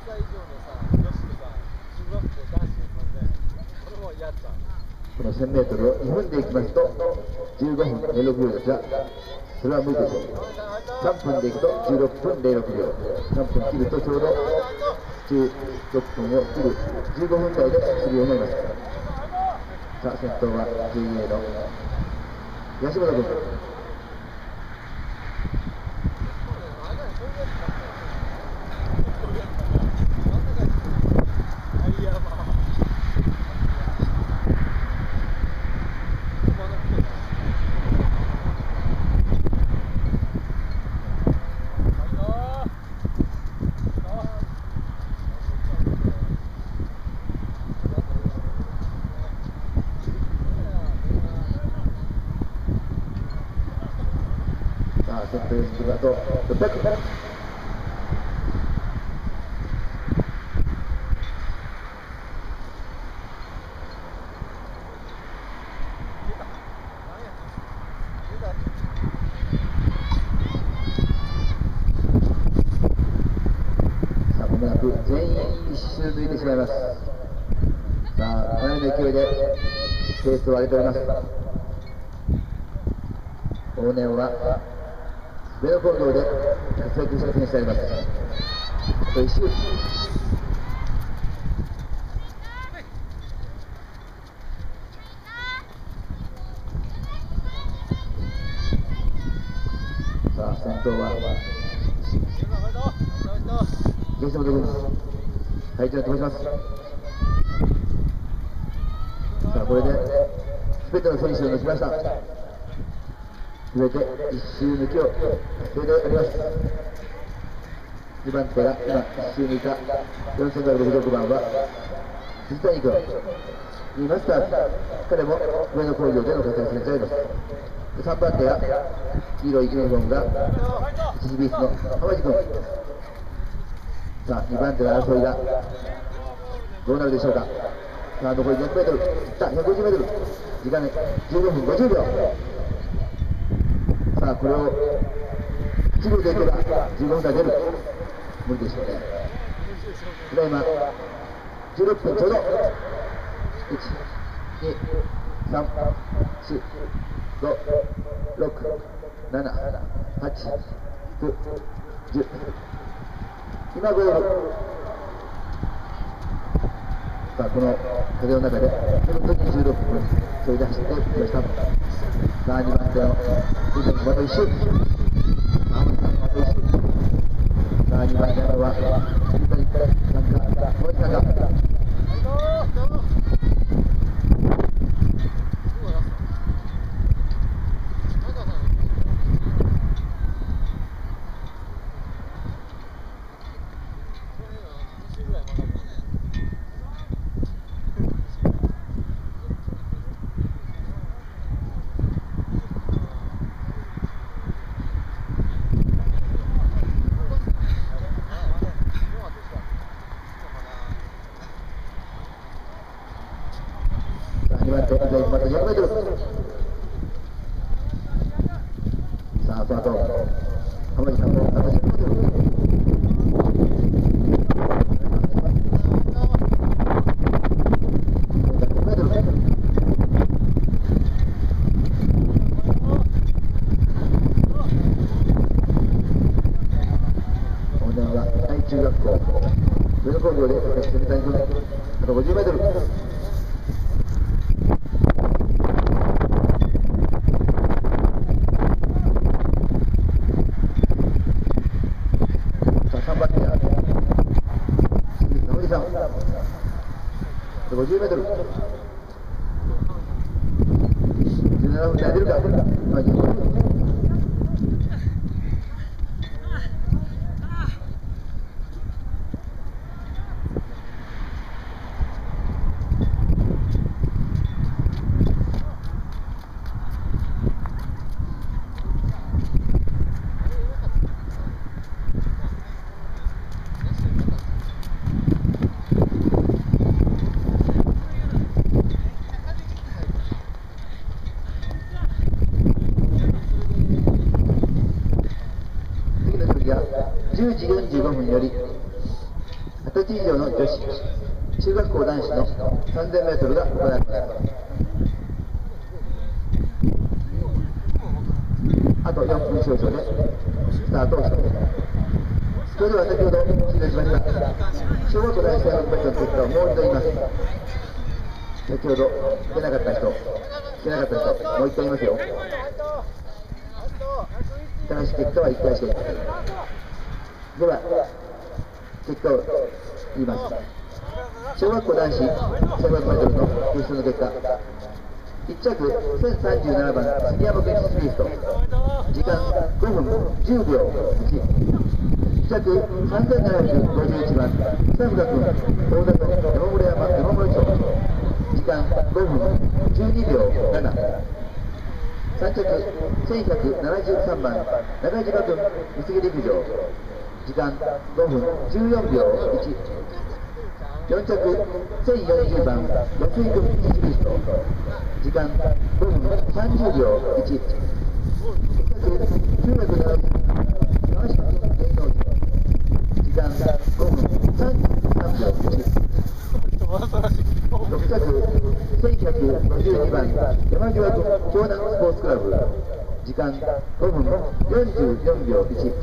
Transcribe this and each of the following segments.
この 1000m を2分でいきますと15分06秒ですが、それは無理でしょう。3分でいくと16分06秒、3分切るとちょうど16分を切る15分台で走るようになります。さあ、先頭は JA の安本君。先頭40分あと600。さあ、まもなく全員一周抜いてしまいます。さあ、かなりの勢いでペースを上げております。往年は上野工業で活躍した選手であります。あと1周。さあ、先頭は東本君、体調を飛ばします。さあ、これで全ての選手を抜きました。すべて1周抜きを達成であります。2番手が今1周抜いた4566番は藤谷君、2マスターズ、彼も上野工業での活躍選手であります。3番手が黄色いユニフォームが一時ビースの浜地君。さあ、2番手の争いがどうなるでしょうか。さあ、残り 200m、いった 150m、時間15分50秒。さあ、これを1秒でいけば15分台出る。無理でしょうね。ただいま16分ちょうど。1、2、3、4、5、6、7、8、9、10。今ゴール。さあ、この風の中で本当に16分それで走ってきました。さあ、2番手の藤田君、また1周。あと1周。さあ、2番手のは藤谷さんか小池さんか。また100m。さあ、その後浜地さんもまた100m。大根は大中学校上野工業で活躍する谷君、あと 50m。50m、17分台出るか。10時45分より 20歳以上の女子、中学校男子の 3000m が行われます。あと4分少々でスタートをしています。それでは先ほど記入しました小学校男子の100mの結果をもう一度言います。先ほど出なかった人、出なかった人、もう一回言いますよ。男子結果は1回しか言いません。では結果を言います。小学校男子 1500m の決勝の結果、1着1037番杉山県スピースト、時間5分10秒1。1着3751番北深君大田区山村山山村町、時間5分12秒7。3着1173番中島君三杉陸上、時間5分14秒1。4着1040番安井君スピースト、時間5分30秒1。5着970番川島君芸能人、時間5分33秒1。6着1152番山際君京南スポーツクラブ、時間5分44秒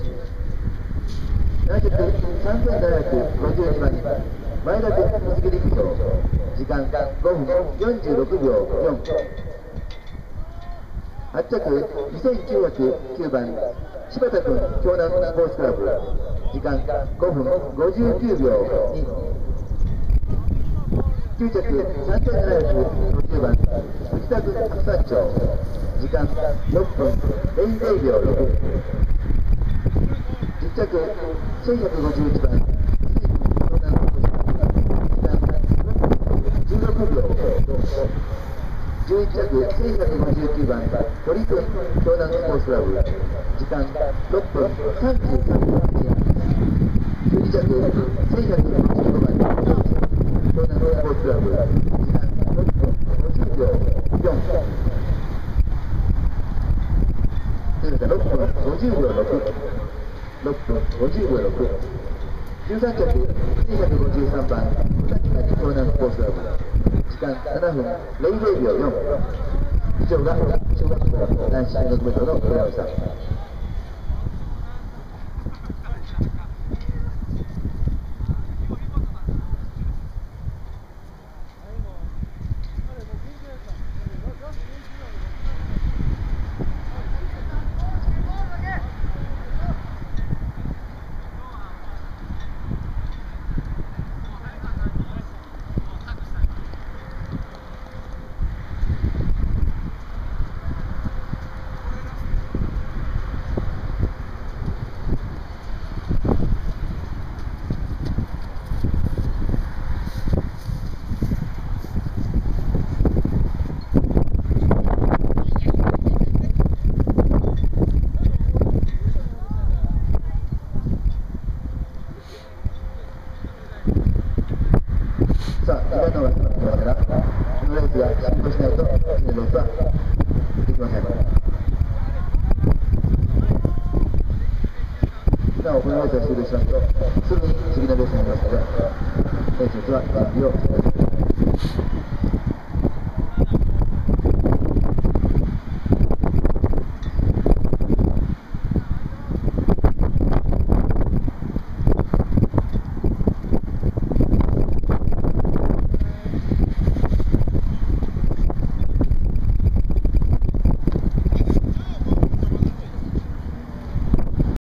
1。7着3752番前田君三杉陸上、時間5分46秒4。8着2909番柴田君京南スポーツクラブ、時間5分59秒2。9着3750番藤田君白山町、時間6分00秒6。10着1151番16秒5。11着1159番堀君京南スポーツクラブ、時間6分33秒1。12着1155番京南スポーツクラブ、時間6分50秒4。というのが6分50秒6。6分50秒6。13着1153番小崎町京南スポーツクラブ、時間7分00秒4。以上が小学校男子 1500m のプレーでした。さあ、時間の方が決まってきましたが、このレースが進行しないと次のレースはできません。なお、このレースが終了しますと、すぐに次のレースになりますので、選手たちは準備をしてください。